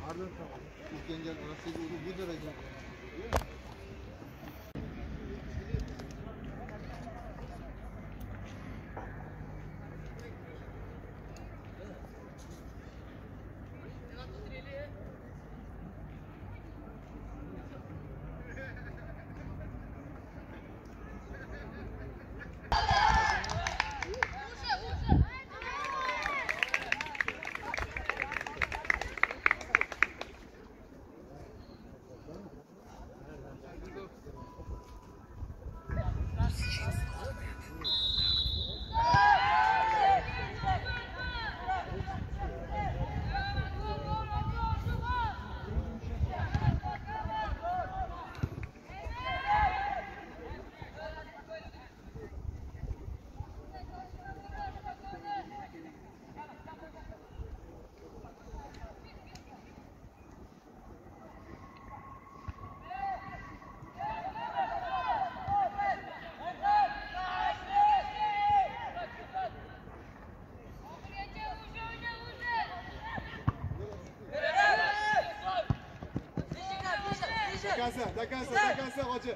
Da cansa, Roger.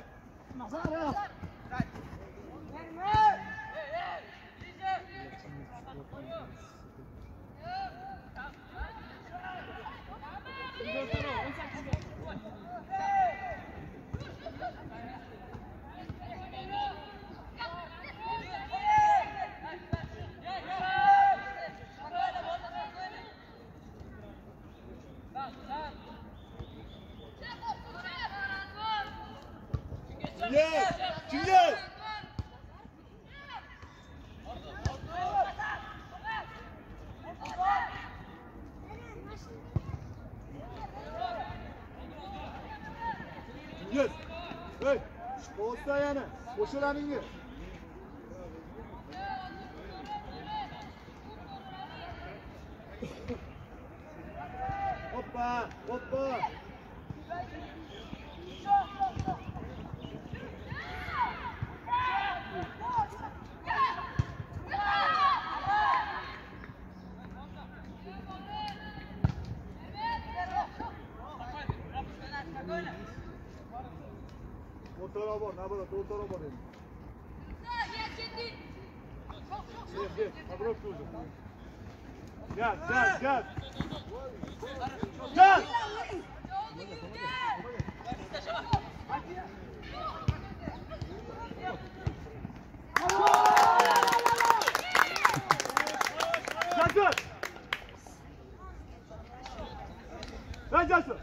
Julius! Julius! Hey! Qo'lsa yana! Qo'shilaringni! Hoppa! Hoppa! Otorobor, naborot, otorobor endi. Yer, naborot turdi. Gaz. Gaz! Jason!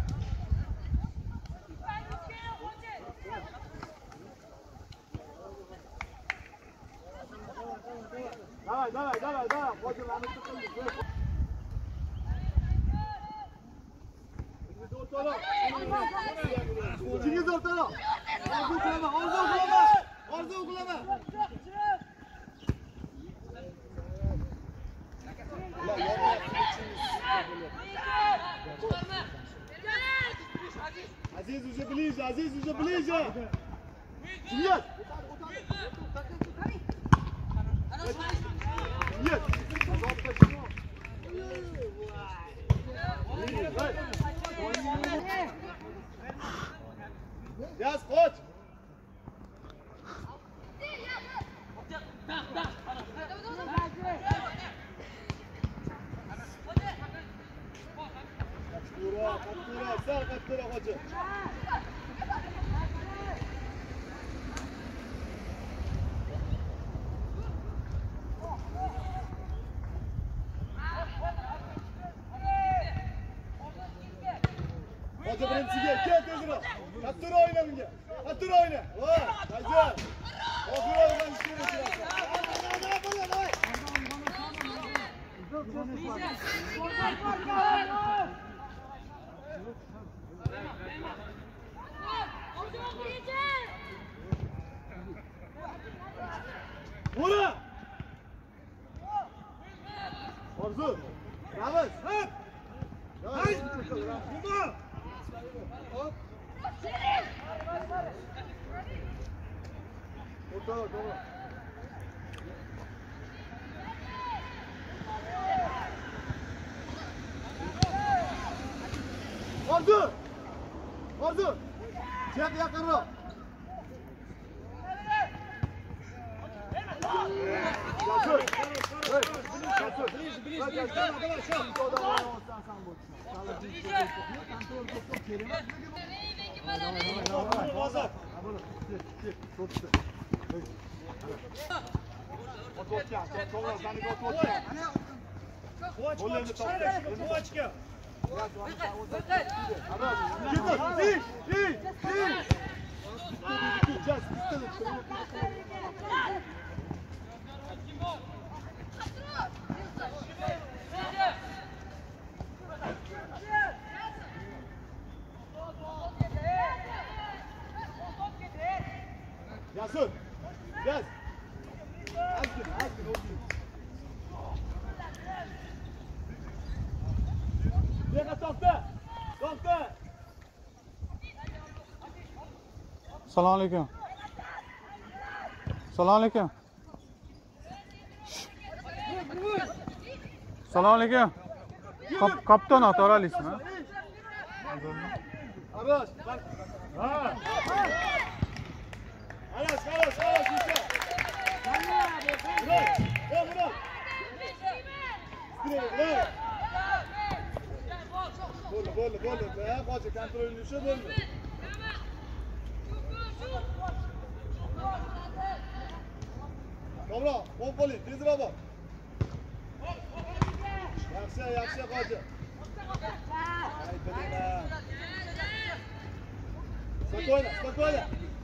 Давай, Владимир, а мы Cengiz ortada. Orzu uygulama. Aziz уже ближе. Cengiz. Нет. Yaz koç. Kaptura koçu. Hoca birincisiga kel tezroq. Kaptura oyna bunga. Kaptura oyna. Voy, hajat. Oxir olgan ishni Vura! Orzu! Ramiz! Hop! Hay! Vurma! Hop! Doğru. Orzu! Orzu! Çık yakınra! Jasur! Jasur! Jasur! Yes! Azgın, okey. Dega to'xta! To'xta! Assalomu alaykum. Assalomu alaykum. Assalomu alaykum. Kaptan ot oraliysizmi? Aras, bak. Ha. Aras, işte. Bırak. Bırak. Bırak. Bolla. Be, qo'cha kontrolni usha bo'lma. To'g'ri, qo'l qo'ling, tezroq bor. Yaxshi, qo'cha. Aytdinglar. Spokojno.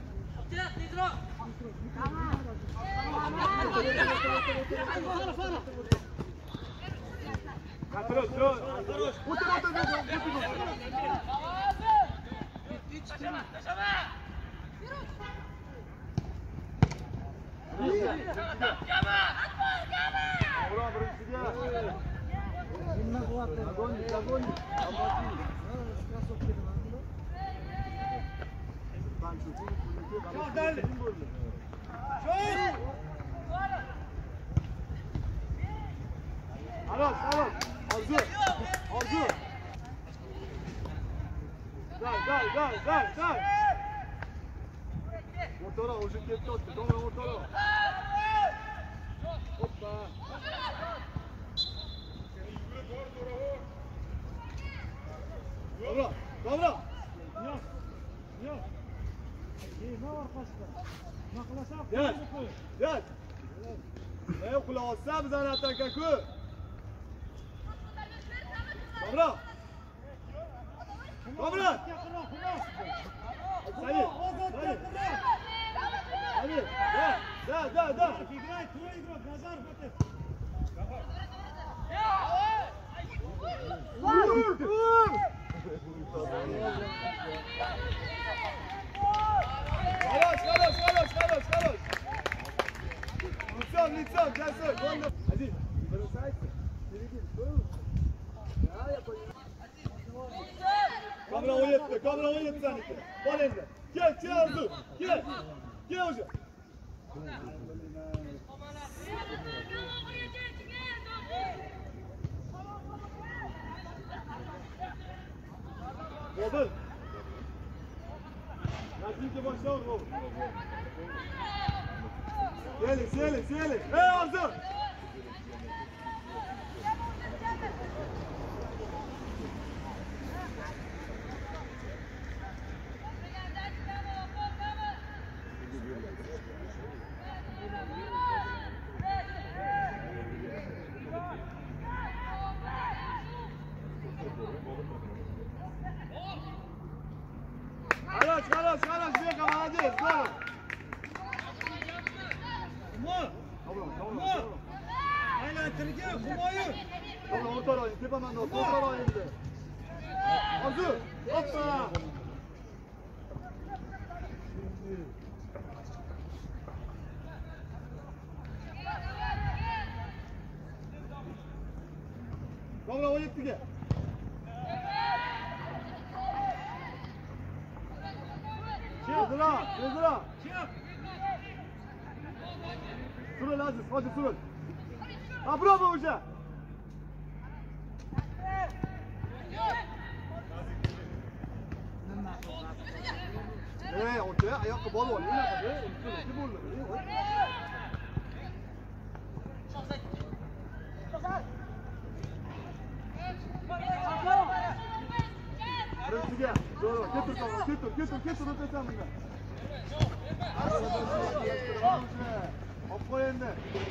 Aras. Arzu. Dal. Motora, hoje que todo, toma motora. Hoppa. Dobra. Yok. Ne arkadaşlar? Gel. Ne kulağı olsa bize anahtar kakı. Dobra. Hadi. Да. Играй, твой игрок, Назар, вот Хорош. Лицом, Жасур, Один, бросайся, впереди, Kamera oynattı sanki. Bol elinde. Gel Arzu. Gel hocam. Robin. Nazike başlar Robin. Seli. Hey Arzu. Хорош, Бека, молодец, здорово! Humo! Aylantirgan, Humoyun! O'rta ro'yin, tepaman o'rta ro'yinda. Arzu, hoppa! To'g'ri, o'yinga. Tezroq. Surun Aziz, hadi surun. Ha bravo hoca. O'ta, oyoqqa bol ol. Unaqa, ikki bo'ldi. Birinchiga, zo'r, ketur, o'tasan bundan. Olib qo'y endi.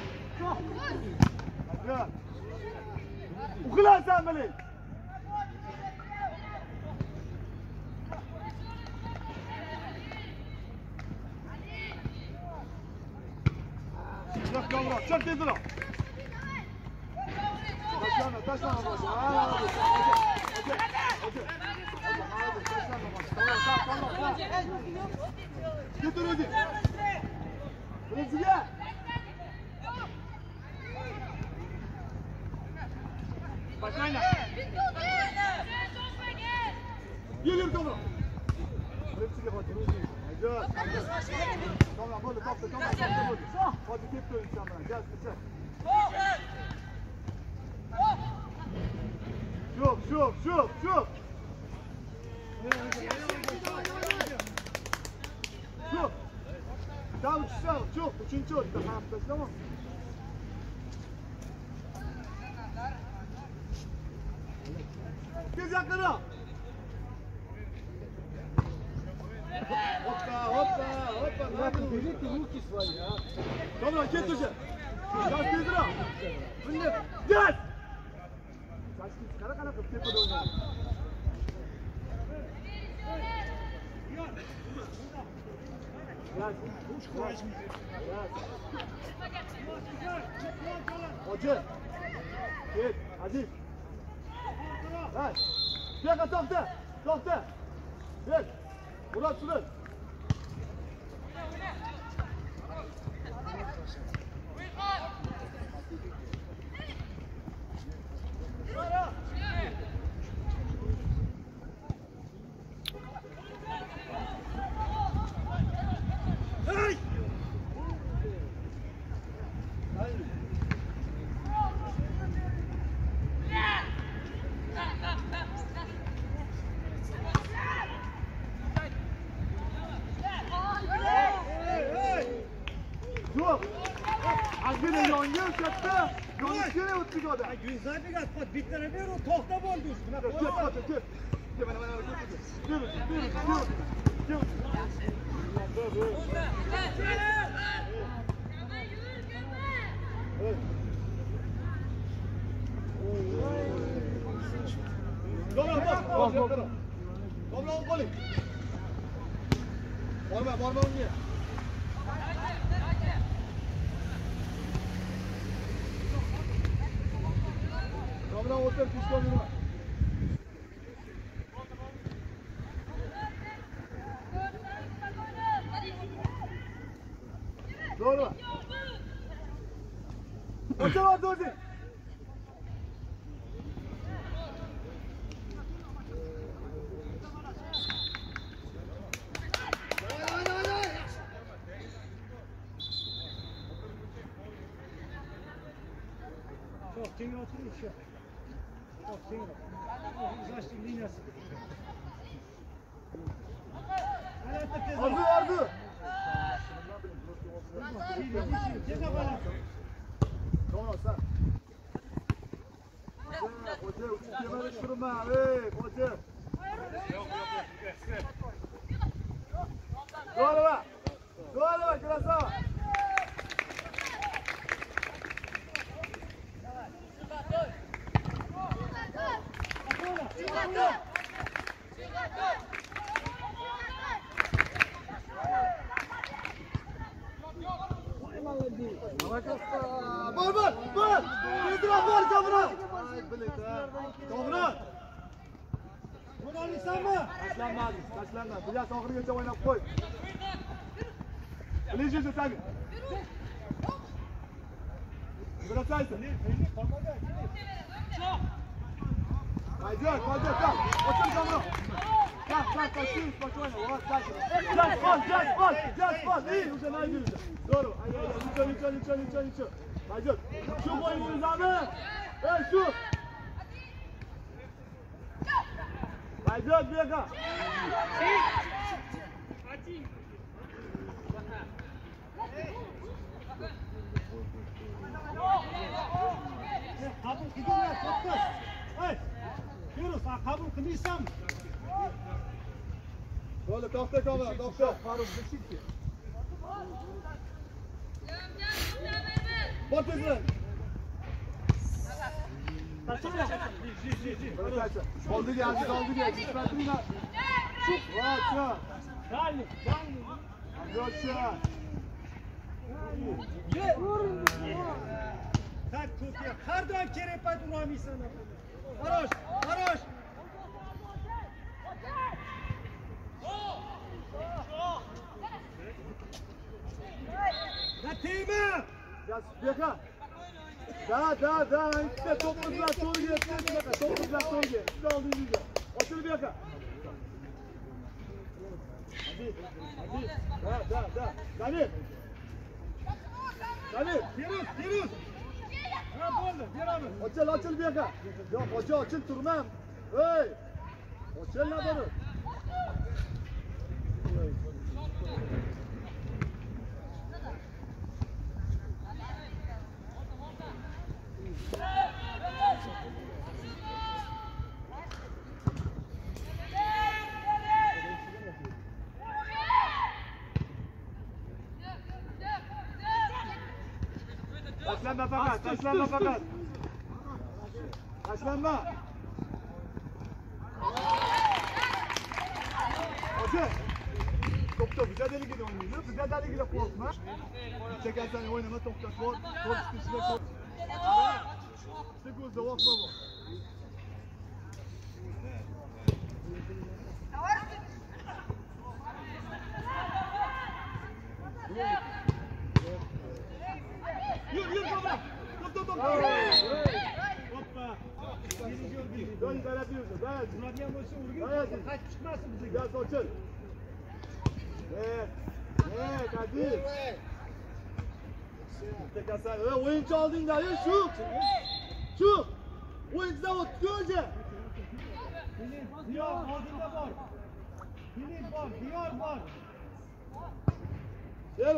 Ajoyib. Uxilasan biling. Yo'q, kamroq, chop tezroq. Tashlama bosh. Ketur o'zi. Birinchiga. Başlayla. Yürü kamera. Birinchiga hozir o'zi. Ajoyib. Kamera bo'ldi, topdi, kamera bo'ldi. Hozir ketdi inson bilan. Gaz qilsa. Şup. Şup. Daha uçuşlar, çok. Üçüncü oldu. Daha haftası tamam. Göz yaklara. Hoppa. Bakın delik Lucas var ya. Tamam, kes köşe. Gaz tezra. Gel. Kara kıp tepe oynuyor. Hoca. Git, Aziz. Ver. Gel topta. Gel. Murat sürün. Yok. Azgın yonga katta. Yonga o'tdik oda. Güzel atpat bitlere bir o tohta oldu üstüne. Ket. Borma unga. Kamera o'tir, pishton yurma. Doğru. Hoca var doğru. Çok temiz oturuyor şu. Çok temiz. Uzlaştı linyası. Ardı. Doğru sen. Hoca uçuk yemelik durma. Hoca. Doğru, krasava. Bol. Etraf var kamera. Kamera. Bunu alırsan mı? Taşlanma. Biraz oxirigacha o'ynab qo'y. Bilejingiz tabi. Brasaysa. Haydi, tamam. Otur kamera. Kalk, şimdi spokojno. Just bol. İyi, уже найдете. Здорово. Ничего. Пойдет. Şu boyunuz abi. Şu. Пойдет, бега. Qabul qildinglar, to'xta. Hey! Yurus, sen qabul qilmaysanmi? Bo'ldi, to'xta kamera, to'xta. Farruh Beshikki. Bot tezlan. Oldiga, aziz oldiga. Isbatringlar. Vocha. Dalli, dalli. Yo'cha. Tak to'tiya, har doim kerak payt urolmaysan. Qarosh, qarosh. Da tegma. Gaz, beka. Da. İşte topuzlar so'lga, beka. Topuzlar so'lga. Siz oldingizga. Ochilib beka. Hadi. Da. Dalil. Yurus. Ha, bo'ldi, beramiz. Ochil beka. Yo'q, ochil turmam. Hey! Ochil buni. Taşlanma fakat. Taşlanma. Hoca. Top mücadele oynuyor. Mücadeleyle korkma. Çekersen oynama topta kor. Top üstüne kor. İşte gözde bakma bu. Yürü kamera. Top. Hoppa. Dön yapıyorsun. Dön. Uradigan bo'lsa urgin. Qaytib chiqmasin bizga. Gaz ochil. Hadi. Çekersen. Oyuncu aldın da şu. Oyuncudan otur önce. Diyor oldinda bor. Filip bor, Diyor bor. Gel.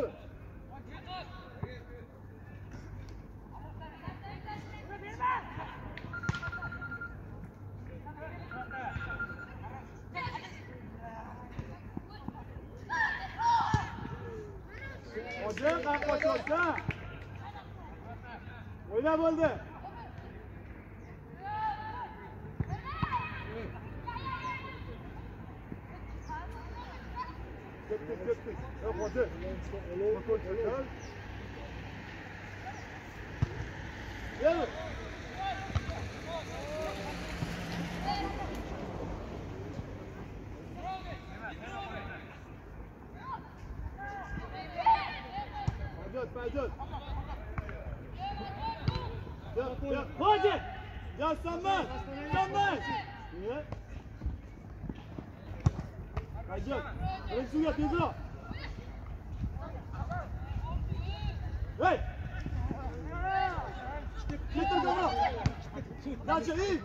Hoca kalkma. Oyna oldu. Gittik. Yok hoca. Gel. Paydos. Ya. Hoca. Ya sanma. Niye? Paydos. Ben suya tezro. Hey. Getir bana. Naçı iyi.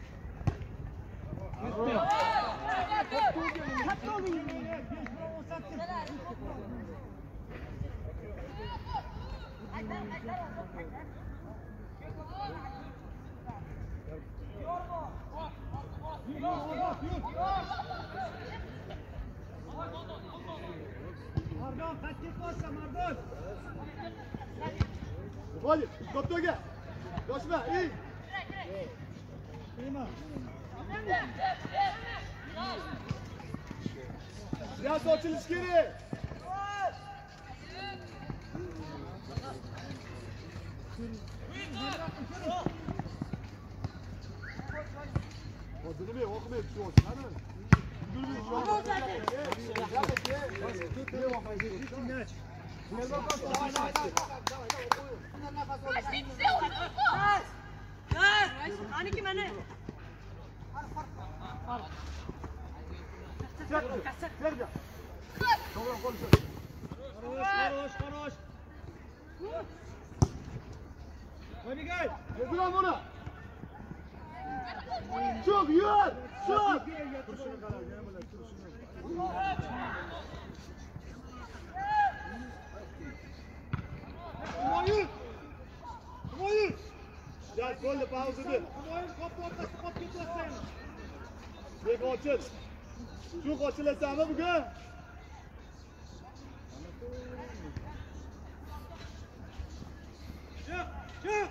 Mardon, kaç ketmasa Mardon. Hadi, koptoga. Koşma, iyi. Kıyma. Biraz açılış geri. Odunu bir okumaya bir şey olsun. Hadi. Gülmeyin şu an. Konuş. Hadi gel. Yedir lan bunu. Çok yürü. Çok. Humoyun! Humoyun! Gel golle pauza dur. Humoyun kapı ortasına kapı tutmasın. Bek ochil. Shu ochilasanmi bugun? Çık, çık.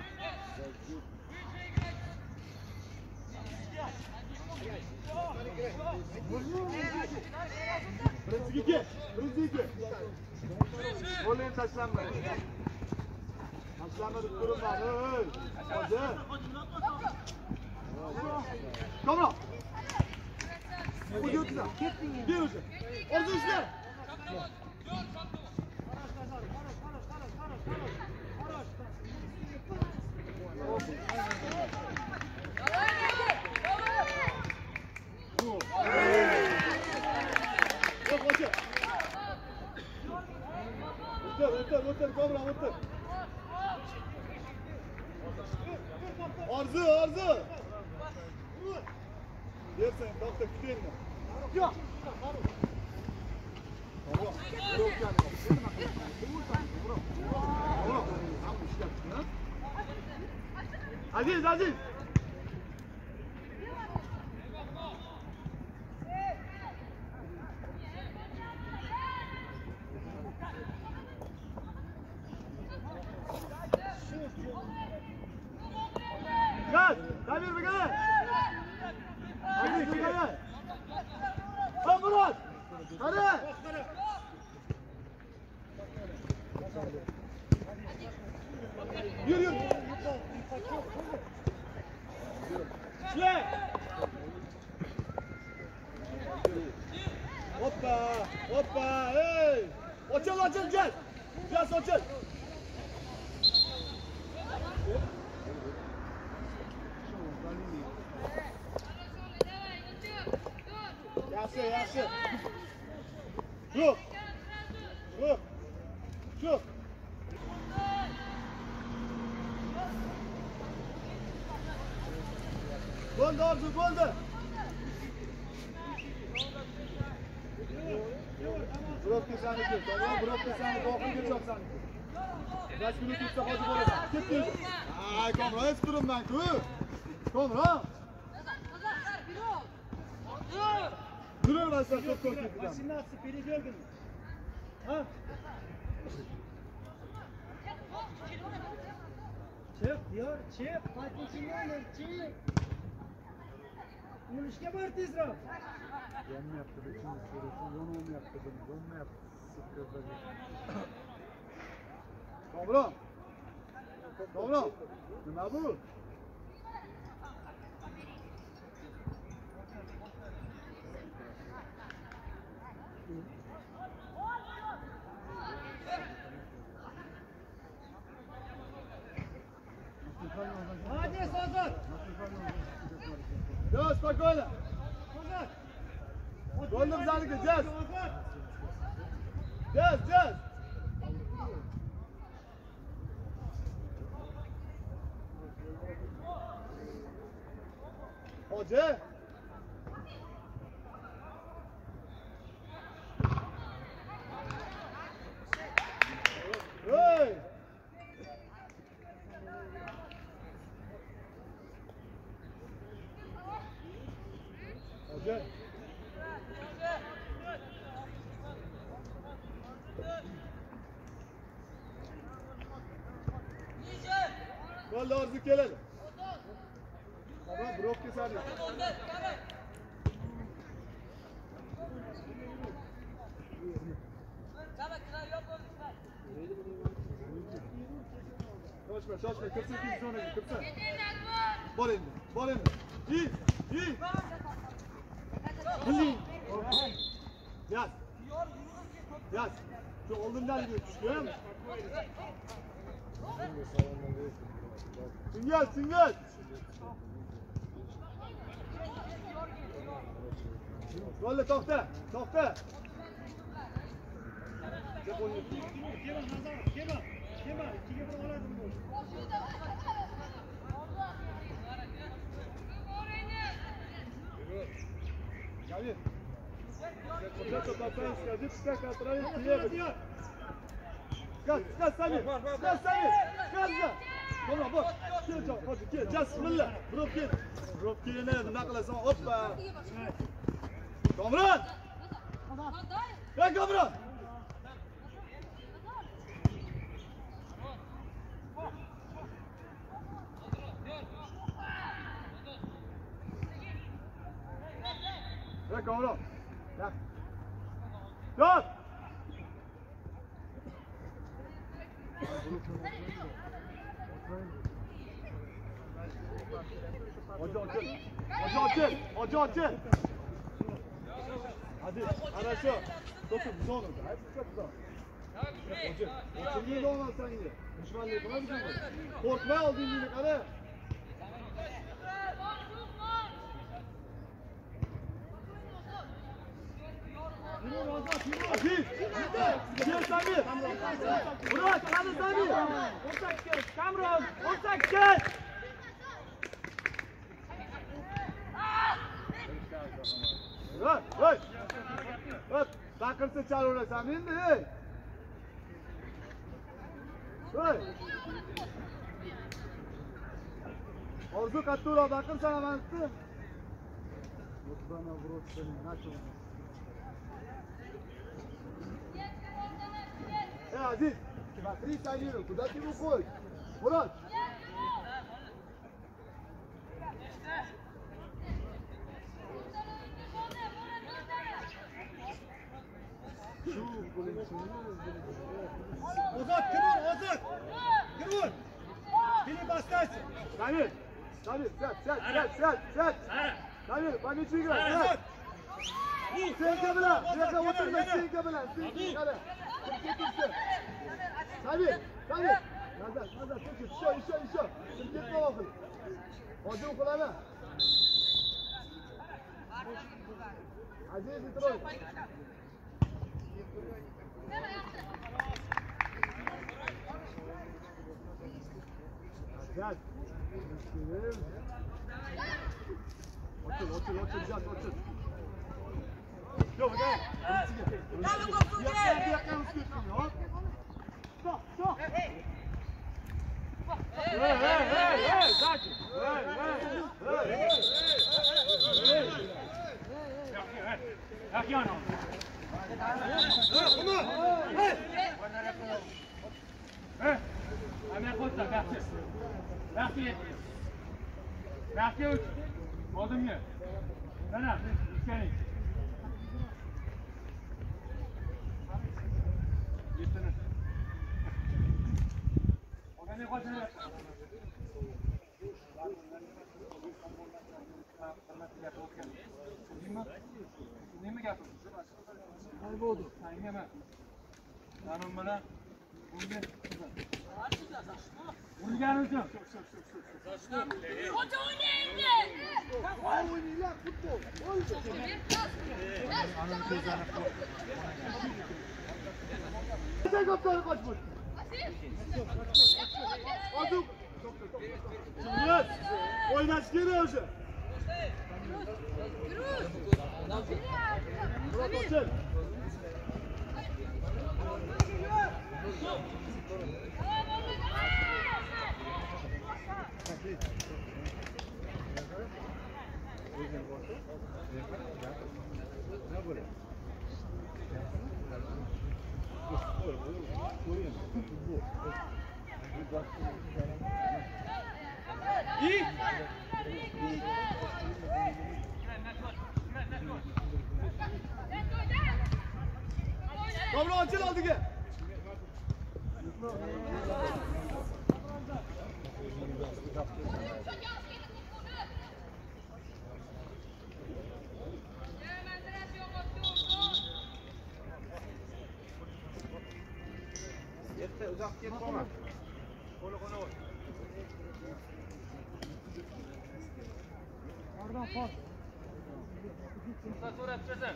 Birinchi ikki. Gol ham tashlanmadi. Tashlanmadi ko'rinmadi. Hozir. Kamera. O'zi o'tsa. Ber o'zi. O'zi ishla. O'tir, kamera o'tir. Orzu. Bersen, to'xta, kutaymi? Yo'q. Aziz. Gel, Demir bir gel. Hadi bir gel. Ha Murat. Hadi. Yürü. Şle. Hoppa, hey. Açıl gel. Biraz açıl. Yaxshi. Dur. Bo'ldi, Orzu, bo'ldi. Birovga saniki, tamam, birovga saniki, oxirgi job saniki. Kaç minut tutsa hozir bo'lasan. Ketdi. Ay, kamera hech turimman-ku. Kamera. Duruyorlar sen çok korkuyorsun. Василий перебеган. Ha? Çık diyor, çık. Fatih'in olur, çık. Yürüyüşe var tezra. Ben mi yaptım? İkinci sorusu. Onu mu yaptım? Onu mu yaptım? Sıkırdı. Kamera. Ne bu? Hadi Sazat. Ya спокойно. Sazat. Golüm zanike, Cez. Hoca. Hey. Hoca. Gol Orzu keladi. Tamam, blok keser. Shoshma, kırsın sonra kırsın. Bol endi. İyi. Yaz. Şu oldundan gibi düşüyor mu? Sünger. Golle to'xta. Kema, ikiga bir oladim bu. Gel. O'sha topdan chiqadi, tushga katrayi tiyadi. Gaz, Samir. Gaz, Samir. Gazla. Qo'na, bor. Kel, jon, hozir kel. Bismillah. Burib kel. Burib kelini nima qilasan? Hoppa. Komron. Ey Komron. Ey Komron. Yap. Dur. Hoca. Hadi, хорошо. To'p zona. Hadi chiqsa. Hoca. Kimga olmasan edi? Dushmanlik qilmadingmi? Qo'rqma oldingni qara. Aziz. Kel Samir. Murat, hadi Samir. O'sakka, Kamron, o'sakka. Hey! Baqirsa chalolasan endi, hey! Hey! Orzu qattiqroq baqirsan amansi. O'tbana vrotdan nacho. Hey Aziz, смотри, Самиру, куда ты уходишь? Мурат! Ozod, Ozod! Kirvur! Filip остайся! Samir, сядь! Samir, помечи играй, сядь! Senka bilan, senka o'tirma, senka bilan, qara. Samir! Nazar, isho. Ketma oxir. Hozir o'qilama. Aziz Itroy. Gel. Otur. Yok, gel. Stop. Hey, sakin. Merci. Oldimga. Mana, iskaning. Yetini. Og'ani qo'shini. Nima gap? Nima bo'ldi? Nima? Qanon bilan bunga urgani uchun. Hoca oynayın. Oynaylar futbol. Neden kaptanı kaçmış? Adım. Murat, oynaş geri hoca. Murat hoca. İyi. Dobro açıl aldı ki. Uzak git bana. Kolu konu ol. Oradan far. Usta so'rab chiqasan.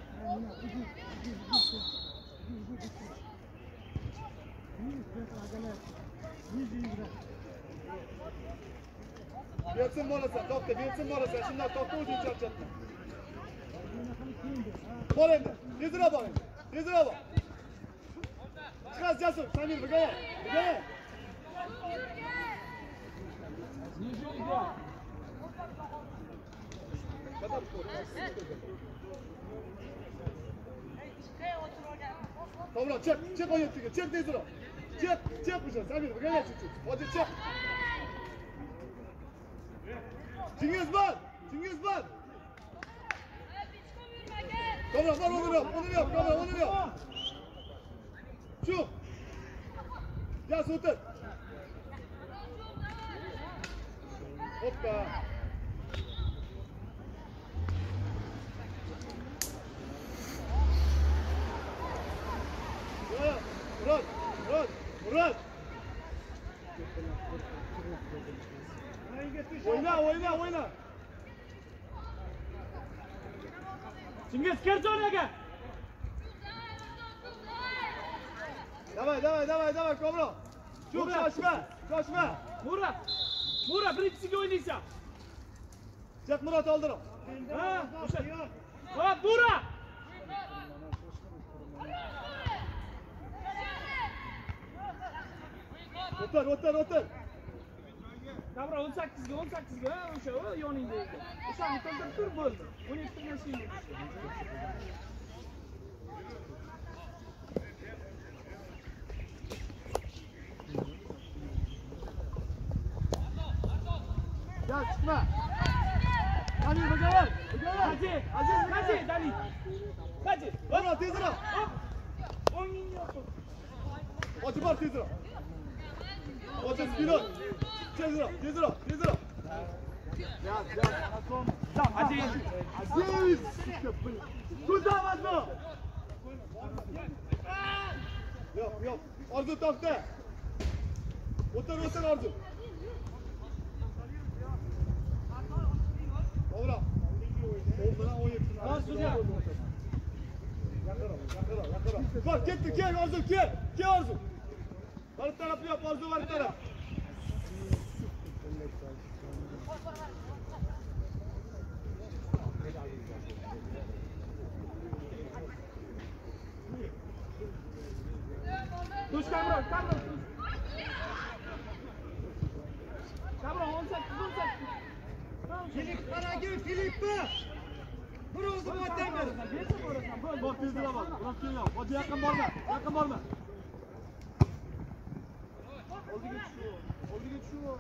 Bersin bolasa, to'xta, bersin bolasa. Shunday to'xta o'zing charchatma. Bor endi. Tezroq bor. Tezroq bor. Chiqas Jasur, Samir birga. Birga. Dobra, çık oyuncuya, çık tezroq. Çık hocam, Samir birga çık. Hadi çık. Cingizbon. Dobra, var onu yap, dobra, onu yap. Şu. Yaz otur. Hoppa. Ya, Murat. Oyna. Cengiz gel joynaga. Давай, Komro. Çok şaşma. Murat birinchisiga o'ynaysan. Çık Murat oldirim. Ha, o'sha. Ha, Murat. Otur. Davra 18ga, ha, o'sha yoningda ekan. O'shani to'ldirib tur bo'ldi. 12 dan keyin. Gel çıkma. Hadi bakalım. Hadi, Dali. Hadi. Murat tezroq. Hop. O'yinni yo'q. Hadi var tezroq. Hadi spino. Tezroq. Yaz. Hadi. Aziz. Tutamazdı. Yok. Arzu tokta. Otur Arzu. Dobra. Olduran 17. Arzu'ya. Yakara. Bak gitti, gel Arzu. Var tarafı yap, Arzu var taraf. Tuş Kamron. Kamron 18. Filip Karagül, Filip bak. Burası muhtemel. Bak tezroq bak. Bırak geliyor. Hadi yakın barma. Oldu geç şu.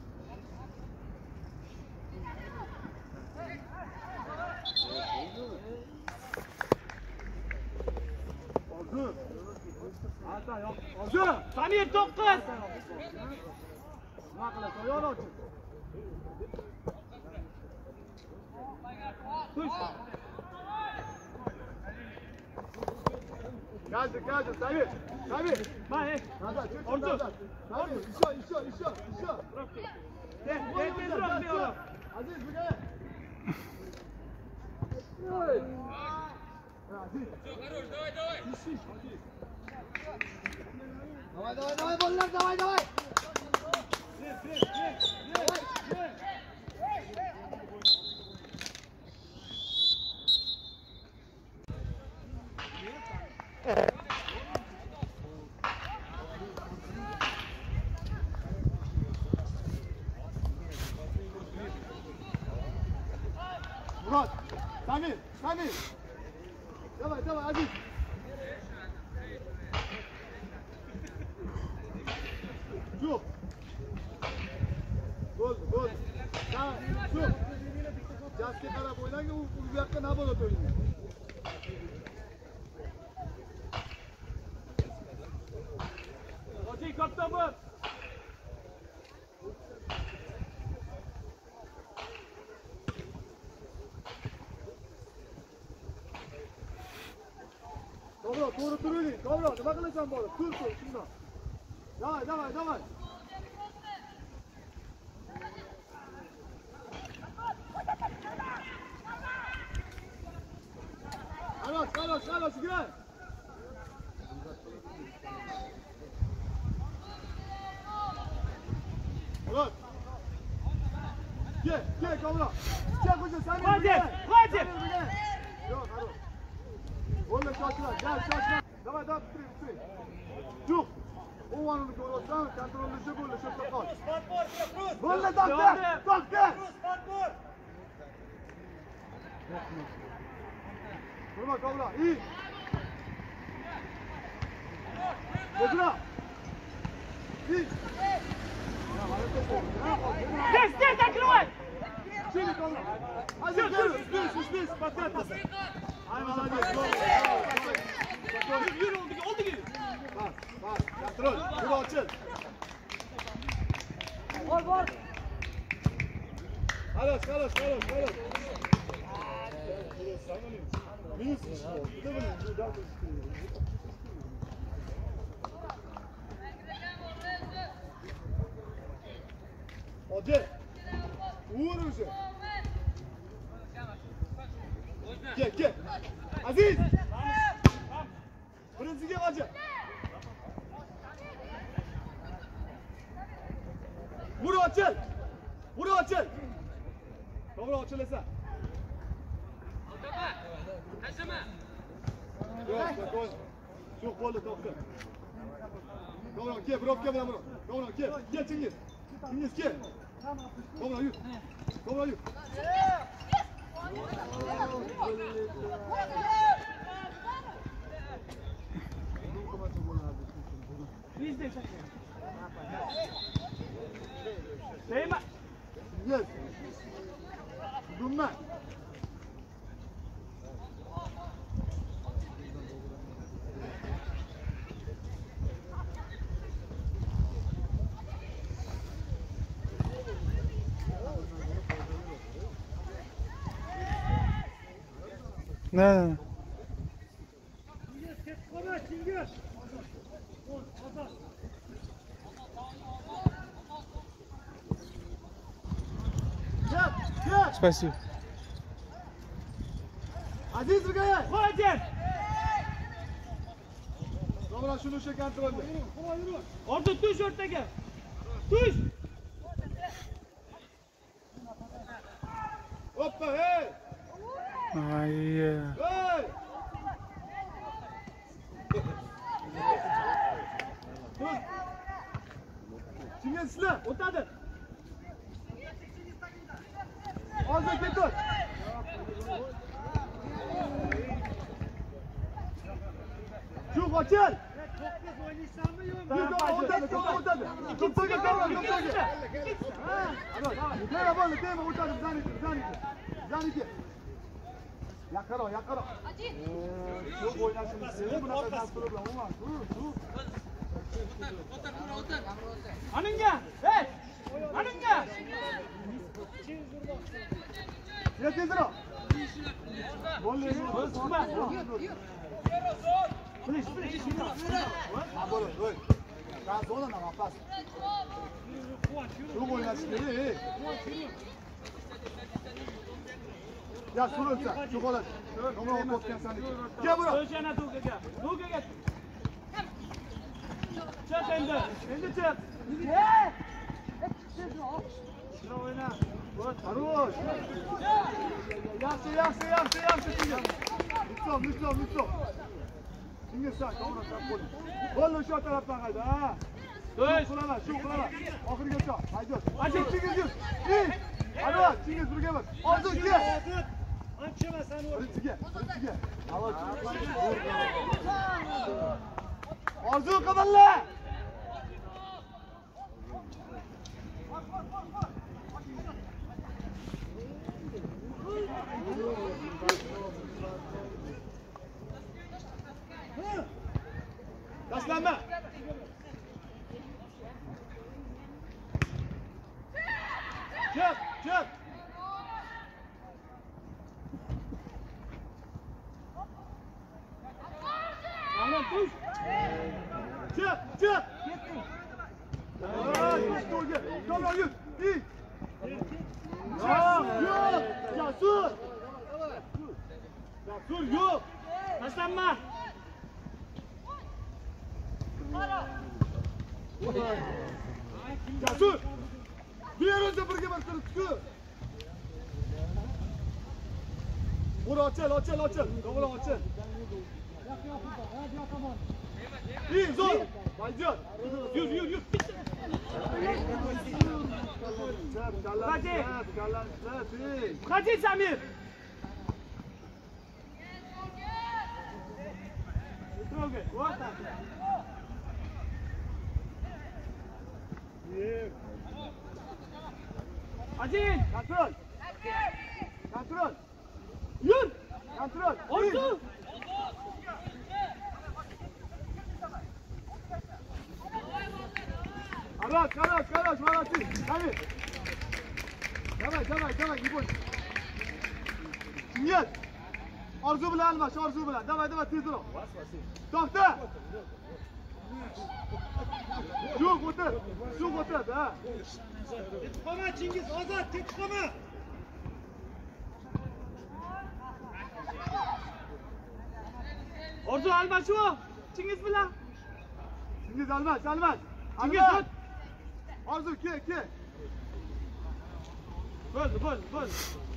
Arzu. Hatta yok. Arzu. Samir 9. Ne kadar soyuyor olsun. Tuş. Geldi, Samir. Bak, Arzu. Samir, işe. Gel tezroq diyor. Aziz, buraya. Давай, bollar, давай. Murat, Samir. Давай, Aziz. Şu. Gol. Ya, şu. Jaske qarab o'ynang, u yoqqa nabolat o'ynang. Hoji katta bor. Dobra, to'g'ri turavering. Dobra, nima qilasan borib? Tur, shundoq. Давай. Хорош, играй. Murat. Gel, Kamra. Çek hoca, sen Hadi. Yok, хорош. Bo'ldi, shoshma, shoshma. Davay, bitiring. Yo'q. O'g'lonni ko'rsan, kontrolni bo'ldi, shu yerda qol. Bo'ldi, doktor. Turma, Kobra. O'tira. Tez, takroy. Chini, Kobra. Hadi, spis, patata. Aynen, hadi. Yürü, oldu gibi. Bas, yaptırın. Yürü açın. Var. Kalos. Minus. Hadi. Vur bizi. Gel. Aziz. Birinchiga hacı. Vur açıl. Kobra açılasan. Qo'y. Shu qo'lni to'xta. Kobra, kel, birobga bilan buro. Kobra, kel, Chingiz. Chingiz kel. Kobra, yur. Biz de Seyma. Yes. Dumma. Ne? Спасибо. Aziz Rugaya. Hadi. Kobra shuni o'sha kontrolda. Orada tush o'rtaga. Tush. Hoppa, hey. Ay. Hey. Chingiz sizlar O'tadi. Hozir ketdi. Shu qochil. O'tadi. To'pga to'pga. Nera bo'ldi, tema o'tadi, zaniki. Yaqinroq. Shu o'ynashimiz kerak, bunaqa dastur bilan umuman. Aningga. Hey. Aningga. Ya tezroq. Bo'ldi. Bo'ldi. Voy. Zona nima pas. Shu o'ynash kerak. Ya surulsa, shu holat. Nima o'tgansan? Kel bura. O'shana do'gaga. Chiq endi. Chiq. Shuna o'yna. Хорош. Yaxshi. Nitso. Chingiz sen, Kobra sen qo'y. Bo'ldi, shu tarafdan qayda, ha. Shu qilaman. Oxirigacha. Haydi. Ajib Chingiz yur. Ana, Chingiz birga bor. Orzu kel. Anchamasan Birinchiga. Orzu qilinglar. Tashlanma. Çık. Ana tush. Çık. Kobra yut. Yok. Jasur yok. Tashlanma. Jasur. Bir önce birga bir turibdi-ku. Bura ochil. Kobra ochil. İyi zor. Baycan. Yur, yur, yur. Bitti. Hadi. Hadi Samir. Droge, orta. Acil. Kontrol. Kontrol. Yur. Kontrol. Ordu. Aras, Marati. Hadi. Davay, İboy. Niyet. Arzu bilan almash, orzu bilan. Davay, tezroq. To'xta. Yo'q, o'tir. Yo'q, o'tir, ha. Ketib qolma, Chingiz, ozod, ketib qolma. Orzu almashuv. Chingiz bilan. Chingiz almash. Chingiz tut. Arzu, ke. Bo'l.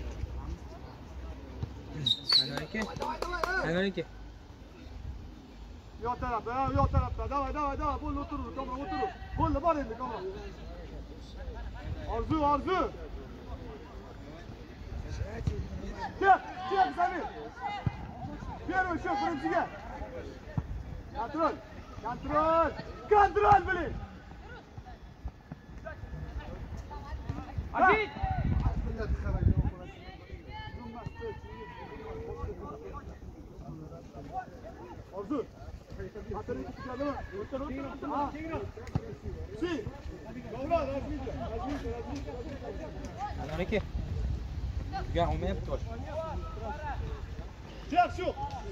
Angariki. Yo tarafda. Davay. Bo'ldi, o'tir. Kamera o'tir. Bo'ldi, bor endi kamera. Arzu. Kel, Samir. Первый shoh birinchiga. Kontrol biling. Acil. Arzu. Atını tutalım. Otur. Si. Dobra, razmiydi. Angariki. Gel olmayapti bosh. Çek şu.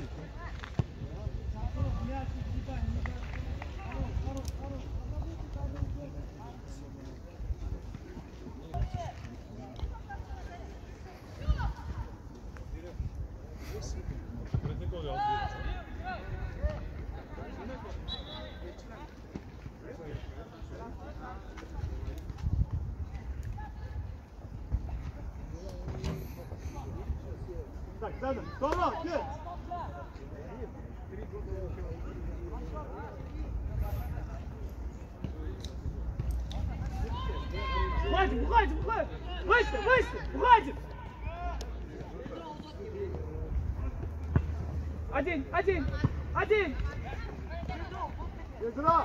Tak, zaten. Dobra, gel. Выходим. Выходим. Один. Yedira.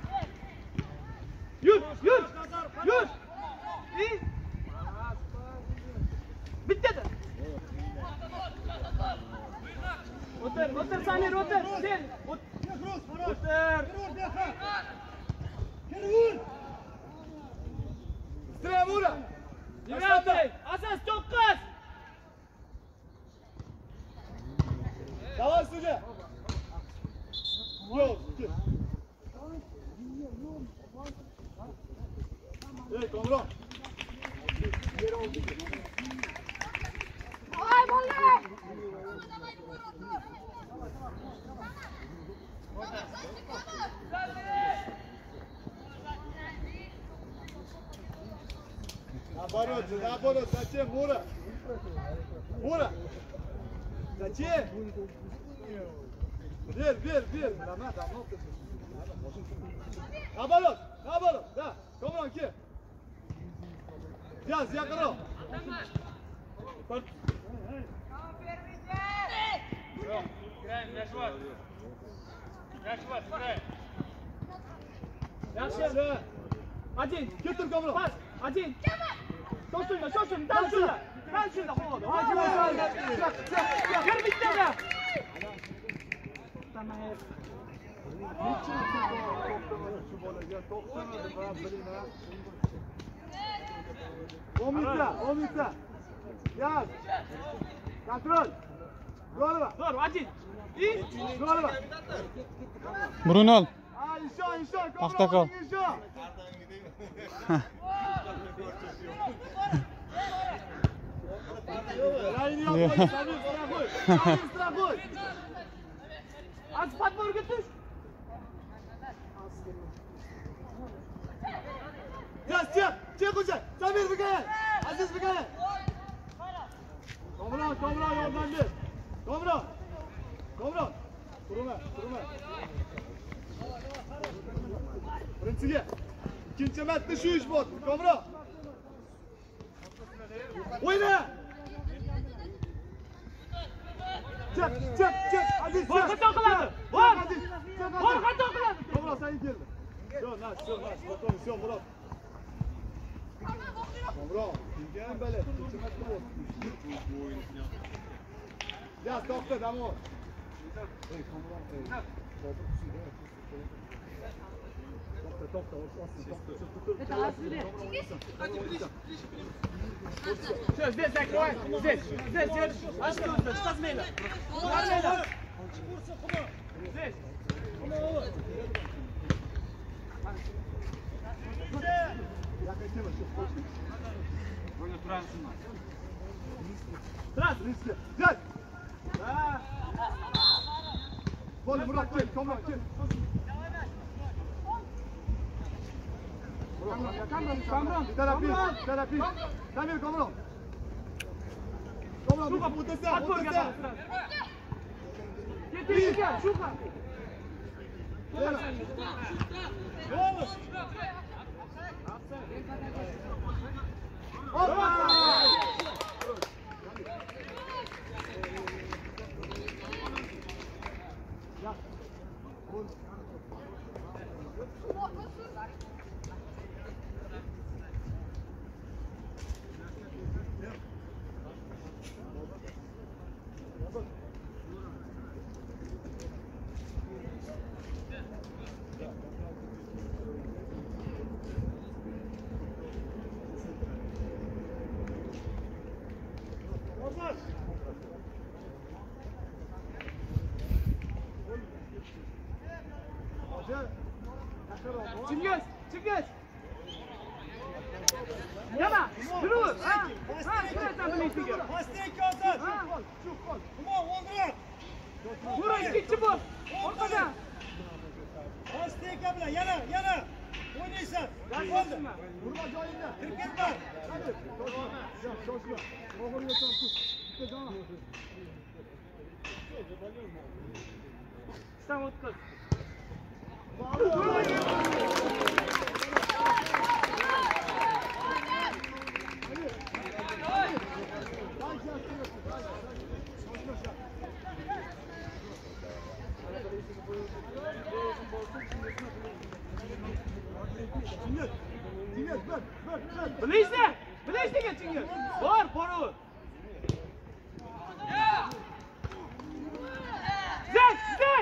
Yur. İyi. Bitti de. Otur Samir, otur. Sen. Otur. Stremura. Девятый. Asas 9. Давай сюда. Yok. Evet, kamera. Ay vallahi. Наоборот, зачем, Мура? Зачем? Ver. Наоборот, да, камерон, ке. Yaz, yakın. Yaxshi. Один. Getir kamera. Pas. Один. Shoshilma. Dal shunda. Gir bittada. Tamam. Omita. Yaz. Kontrol. Doğru. Один. İyi. Bruno al. İnşa. Paxta qol. Страхуй. Az подборга tush. Çek hoca. Samir bir kere. Aziz bir kere. Kamera yoldan bir. Kamera. Turma. Birinchiga. Ikkinchi marta shu ish bo'ldi. Kamroq. O'yna. Çık. Aziz. Bor xato qiladi. Bor xato qiladi. Kamroq sen keldi. Yo, nas. Все, Murod. Kamroq. Kelgan bale. Ikkinchi marta bo'ldi. Ya, to'xta, damo. To'xta. Все, здесь закрывай. Здесь. Ашкурда, что смело? Здесь. Трас, риски. Взять. Да. Вон, Мурат, кел, Камрон, кел. Камрон, терапия. Самир, Камрон. Шука, путайся. Ketishga, Шука. Hoppa! Chingiz. Yana, yürü. Ha, şuraya bileysiga. Pastayka ozod. Umon o'ldirib. Yürü, ikkinchi bo'l. Orqadan. Pastayka bilan yana. O'ynaysan. Bo'ldi. Urma joyingda. Kirib bor. Hadi. Shoshma. O'g'riga tom tut. Bitta jon. Ishdan o'tqaz. Bilishdi Chingiz. Bor, borur. Zet.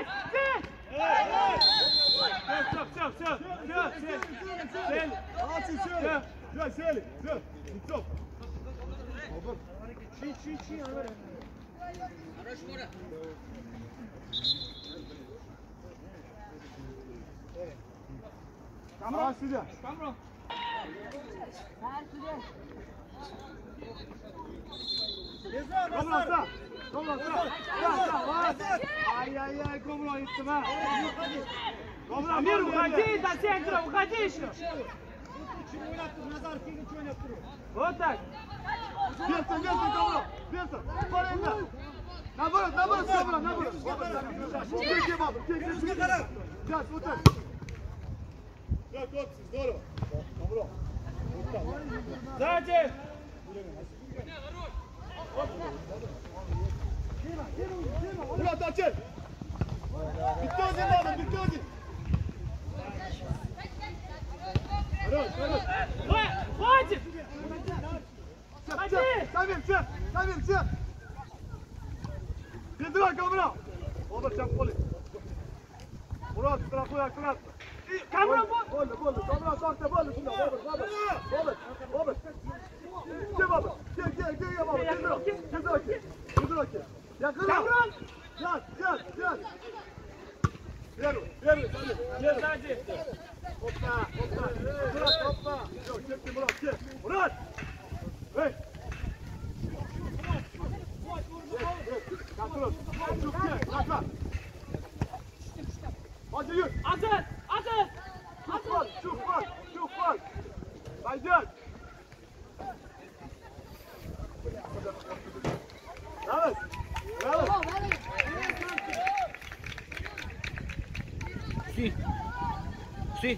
Kamron sürüyor. Kamron. Kamron sağ. Ай, Камрон yetdim ha. Kamron Amir, уходи, до центра, уходи еще. Nazar keyin o'ynab tur. Вот так. Bersin, Kamron. Bersin. Bor endi. Naborat, Kamron, naborat. Kel, bobur. Kel. qarab. Jat, o'tir. Ya, ko'p, здорово. Kamron. Сзади. Murat açıl. Bitti özün. Хватит. Samir çık. Bildiler Kamron. Olur çap kolu. Murat tarafı yakınat. Kamron Boldu. Kamron sakta boldu. Bobur. Gel baba. Gel baba. Gel. Yakın. Kamron. Gel. Yürü. Сзади. Hoppa. Yok, çekti Murat. Hey. Kalkın. Çok gel. Kalk. Hadi yürü. Atın. Çok var. Haydi. Bravo. Husi.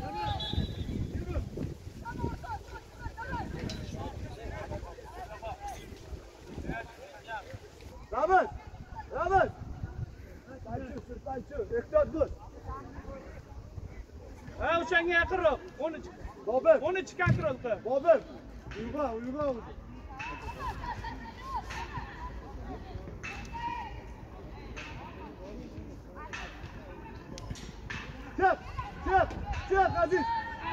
Rahmat. Rahmat. Sirpanchi. Ehtiyot bo'l. Ha, o'shanga yaqinroq. Bobir. 13 kontrol qil. Bobir. Uyg'on. Çık Aziz.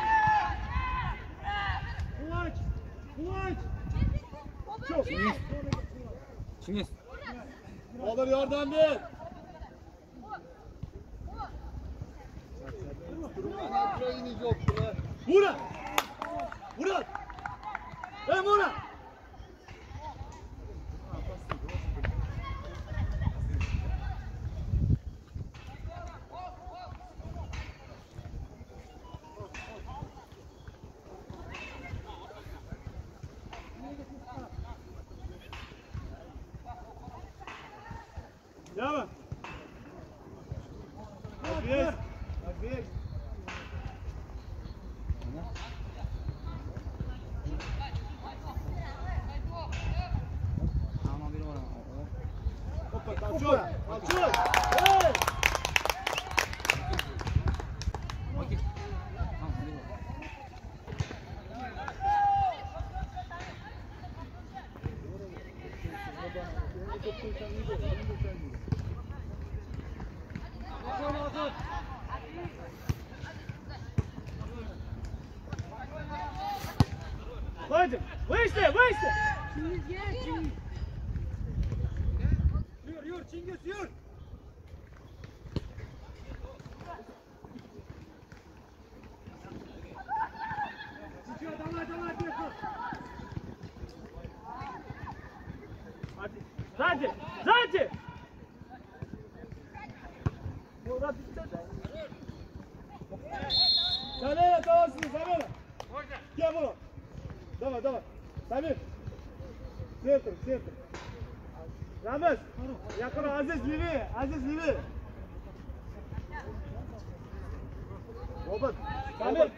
Kıvanç. Çok. Chingiz. Bobir yordam ver. Murat. Hey Murat. Devam. Aziz. Açıl. Hey. Hadi. Выше. Yürü Çingiz yürü. Hadi. Сзади. Samir, tamamsın Samir. Gel bunu. Давай. Samir. Сертр. Ramiz. Yakın Aziz Livi. Бобир. Samir.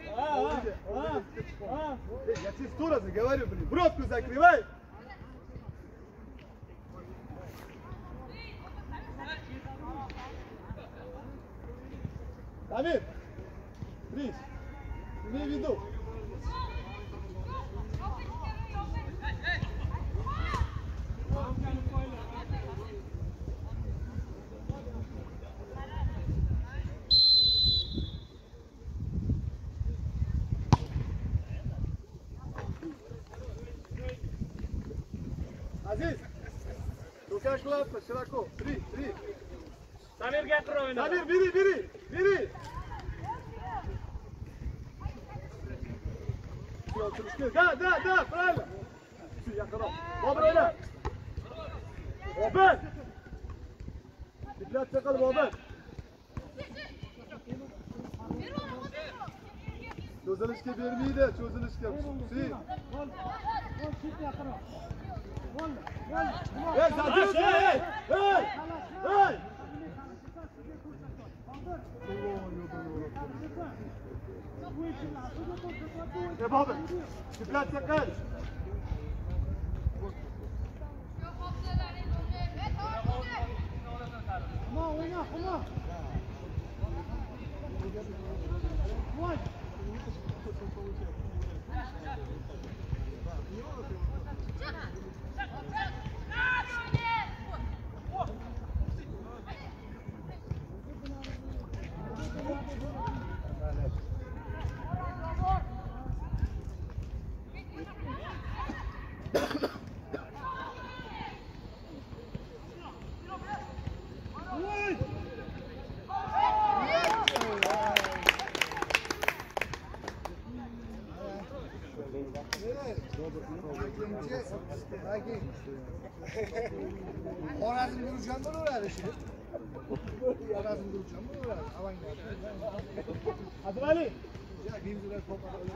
Я тебе 100 раз говорю, блин. Бровку закрывай. Samir. Брис. Имей в виду. Aziz. Рукаш лапа, широко. Три. Samirga yaqinroq o'yna. Samir, biri. Да, правильно. Все, я коров. Бобир. Бобир. Дифляция qil, Bobir. Cho'zilishga bermaydi, cho'zilishga. Hey, Aziz, hey. Hey, Bobir. Difляция qil. Xorazm Guruchdan bo'laveradi shu. Xorazm Guruchdan bo'laveradi. Avanglarda. Azvali. Ya bimzilar to'plar.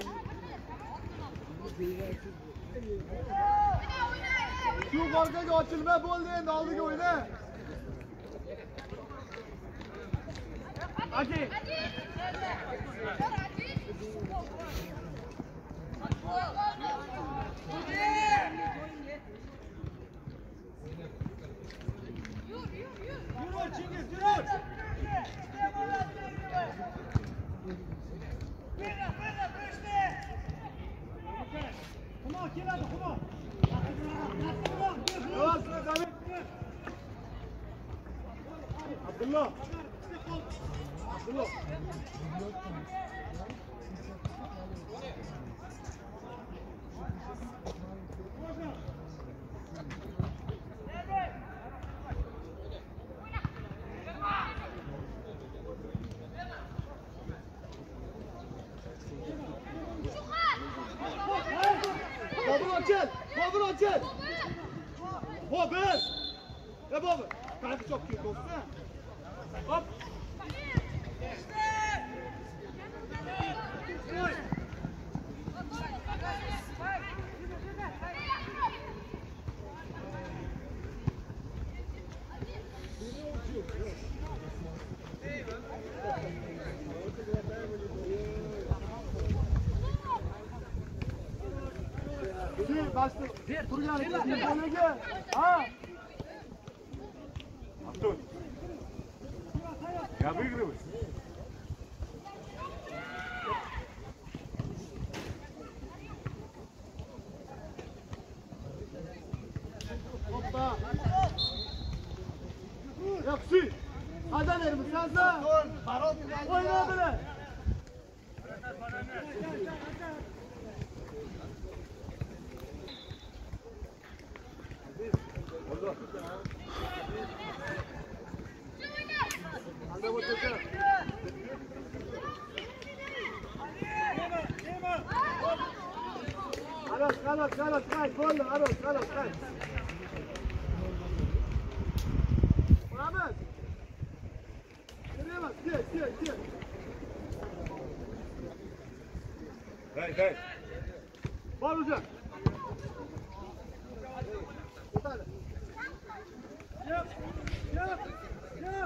Shu gorgaga ochilma bo'ldi, endi oldiga o'yna. Hadi. Abdullah. Abdullah. Bobur ochil. Bobur. Ya Bobur. Qanaqa chop ketdingsan? Hop. Bastı. Turgan qo'liga. Ha. Abdul. Я выигрываю. Hoppa. Yaxshi. Qadalerimiz sansa. O'ynadilar. خلاص كله خلاص محمد كريمة كيف هاي بارو جا يب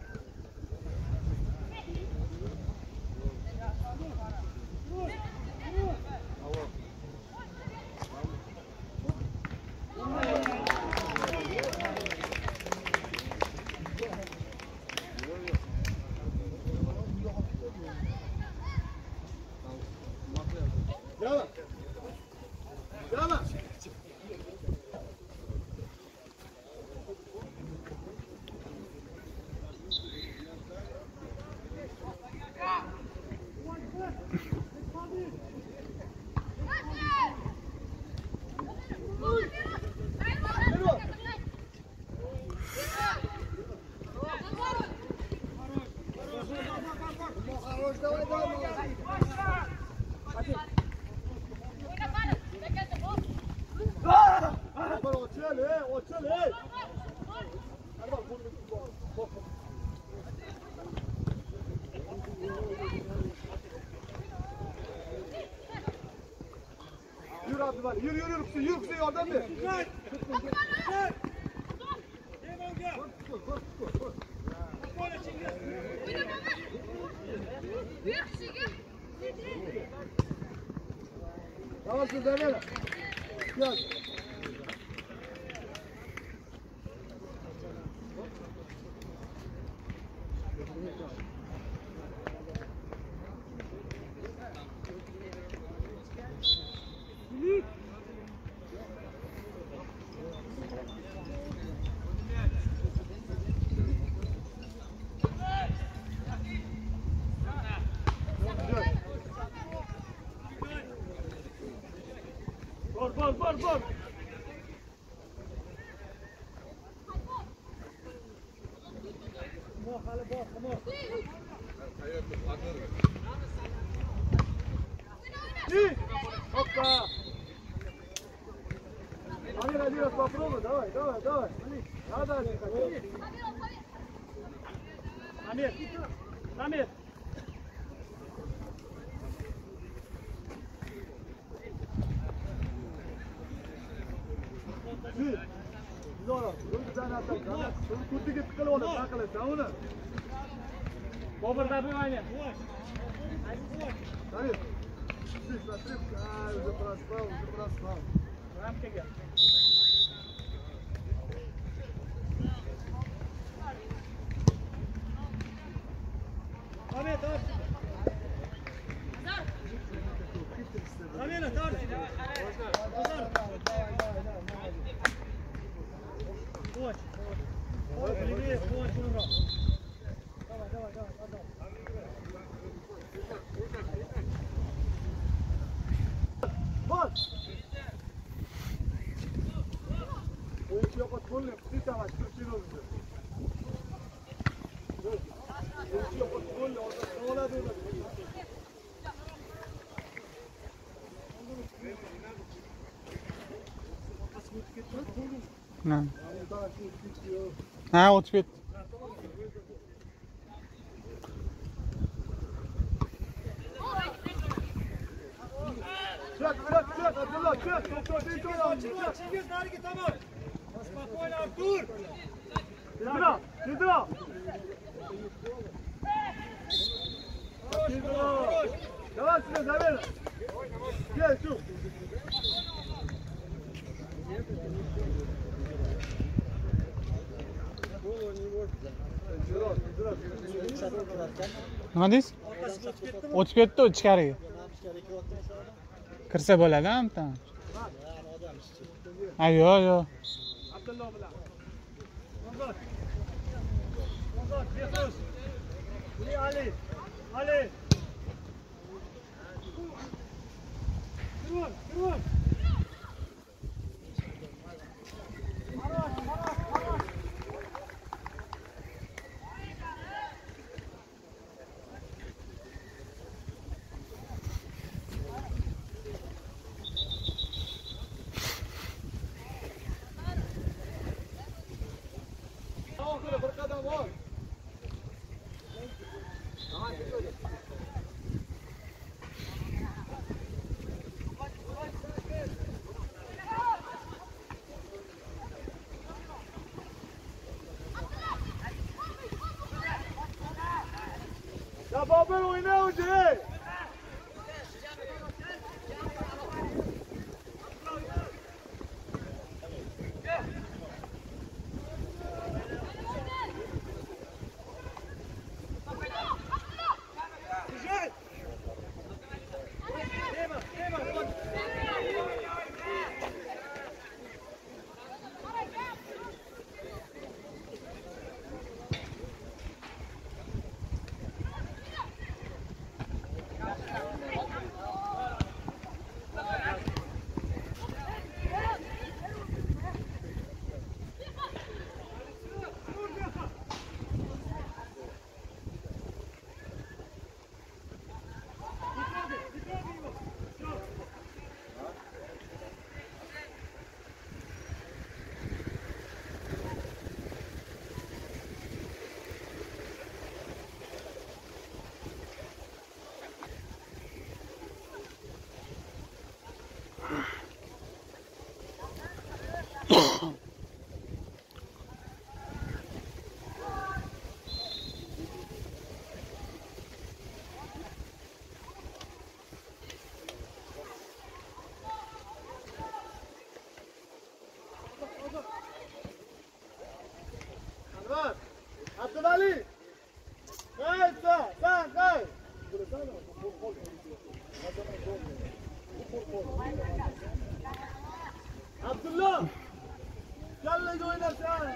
Yürü kısa yardım ver. Tamam siz de ver. Gel. Bor. Hoppa. Амир, попробуй, давай. Надо. Амир. Bobur dabim ayni. Давид, здесь на трипке. Уже проспал. Рамkaga. Ahmet abi. Kamera tarz. Hazır. Koç. Leveye koç şunu. Bas. Oyuncu yapıp konuyor. Bir tane Türkçe oldu. Oyuncu yapıp konuyor. Orada kovala diyorlar. Ne? Ha, o'tib ketdi. Çık, Abdullah, çık. Çok iyi Açılma, Çingiz narigi tamam. Spokojno, Artur. Çizra. Yavaş biraz Emel. Gel şu. Nima deysiz? O'tib ketdi ichkariga. Kirsa bo'ladi, hamma. Ha, yo'q. Abdulloh bilan. Nazar, Behruz. Buni Ali. Kırvın. Bir kadam var. Ya Baber oyna önce. Abdulali. Kay. Abdullah. Kallaga oynarsan.